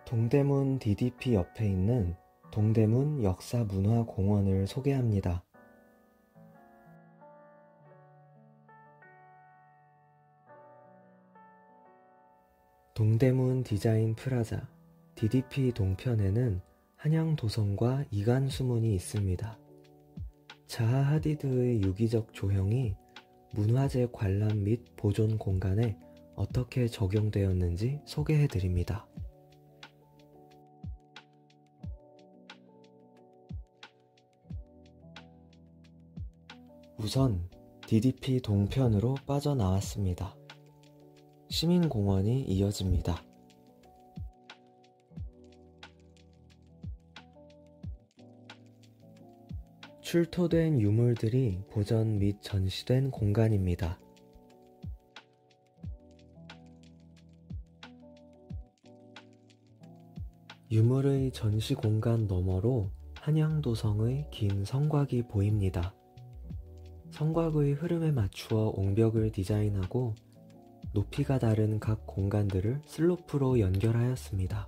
동대문 DDP 옆에 있는 동대문 역사문화공원을 소개합니다. 동대문 디자인 프라자 DDP 동편에는 한양도성과 이간수문이 있습니다. 자하 하디드의 유기적 조형이 문화재 관람 및 보존 공간에 어떻게 적용되었는지 소개해드립니다. 우선 DDP 동편으로 빠져나왔습니다. 시민공원이 이어집니다. 출토된 유물들이 보전 및 전시된 공간입니다. 유물의 전시 공간 너머로 한양도성의 긴 성곽이 보입니다. 성곽의 흐름에 맞추어 옹벽을 디자인하고 높이가 다른 각 공간들을 슬로프로 연결하였습니다.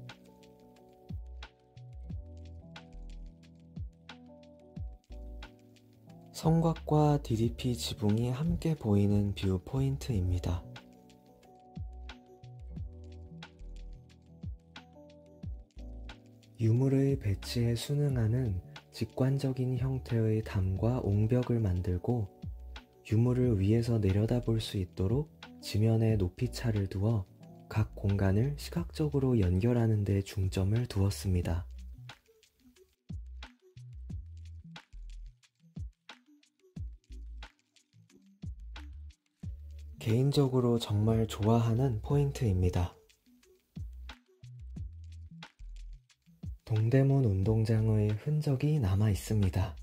성곽과 DDP 지붕이 함께 보이는 뷰 포인트입니다. 유물의 배치에 순응하는 직관적인 형태의 담과 옹벽을 만들고 유물을 위에서 내려다볼 수 있도록 지면에 높이차를 두어 각 공간을 시각적으로 연결하는 데 중점을 두었습니다. 개인적으로 정말 좋아하는 포인트입니다. 동대문 운동장의 흔적이 남아 있습니다.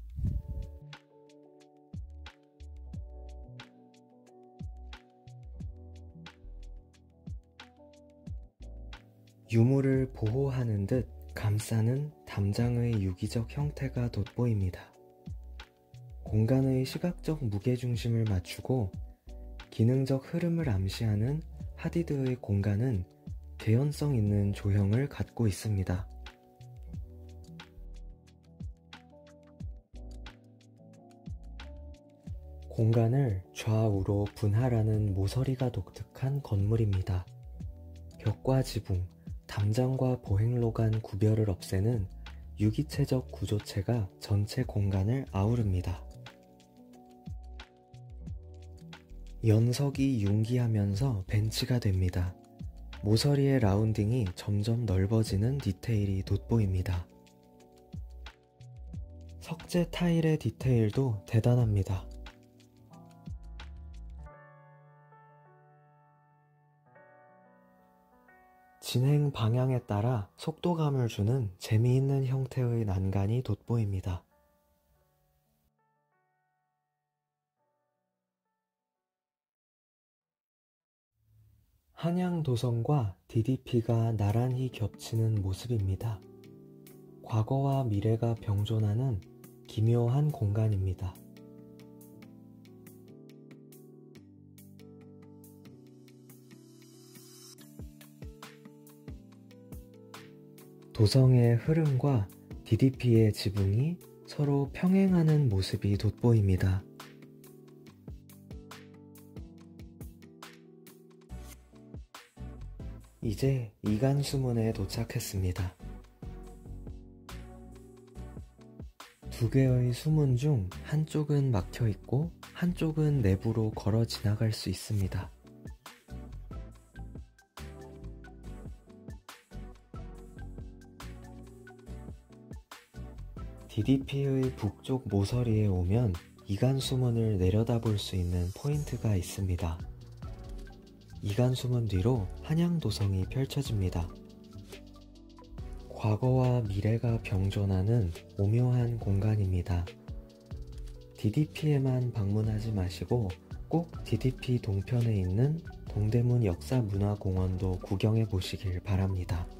유물을 보호하는 듯 감싸는 담장의 유기적 형태가 돋보입니다. 공간의 시각적 무게중심을 맞추고 기능적 흐름을 암시하는 하디드의 공간은 개연성 있는 조형을 갖고 있습니다. 공간을 좌우로 분할하는 모서리가 독특한 건물입니다. 벽과 지붕, 담장과 보행로 간 구별을 없애는 유기체적 구조체가 전체 공간을 아우릅니다. 연석이 융기하면서 벤치가 됩니다. 모서리의 라운딩이 점점 넓어지는 디테일이 돋보입니다. 석재 타일의 디테일도 대단합니다. 진행 방향에 따라 속도감을 주는 재미있는 형태의 난간이 돋보입니다. 한양도성과 DDP가 나란히 겹치는 모습입니다. 과거와 미래가 병존하는 기묘한 공간입니다. 도성의 흐름과 DDP의 지붕이 서로 평행하는 모습이 돋보입니다. 이제 이간수문에 도착했습니다. 두 개의 수문 중 한쪽은 막혀 있고 한쪽은 내부로 걸어 지나갈 수 있습니다. DDP의 북쪽 모서리에 오면 이간수문을 내려다볼 수 있는 포인트가 있습니다. 이간수문 뒤로 한양도성이 펼쳐집니다. 과거와 미래가 병존하는 오묘한 공간입니다. DDP에만 방문하지 마시고 꼭 DDP 동편에 있는 동대문 역사문화공원도 구경해 보시길 바랍니다.